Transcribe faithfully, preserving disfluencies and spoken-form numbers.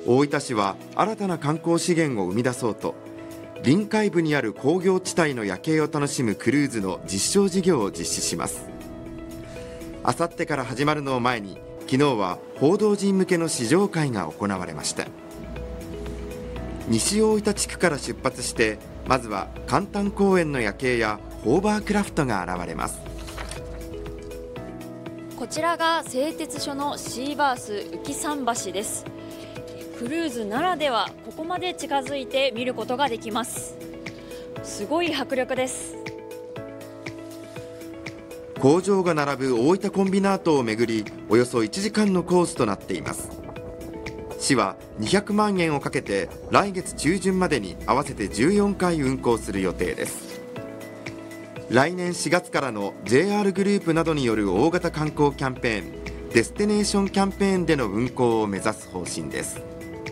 大分市は新たな観光資源を生み出そうと、臨海部にある工業地帯の夜景を楽しむクルーズの実証事業を実施します。あさってから始まるのを前に、昨日は報道陣向けの試乗会が行われました。西大分地区から出発して、まずは簡単公園の夜景やホーバークラフトが現れます。 こちらが製鉄所のシーバース浮桟橋です。クルーズならでは、ここまで近づいて見ることができます。すごい迫力です。 工場が並ぶ大分コンビナートをめぐり、およそいちじかんのコースとなっています。市はにひゃくまんえんをかけて来月中旬までに合わせてじゅうよんかい運行する予定です。来年しがつからの ジェイアール グループなどによる大型観光キャンペーン、デスティネーションキャンペーンでの運行を目指す方針です。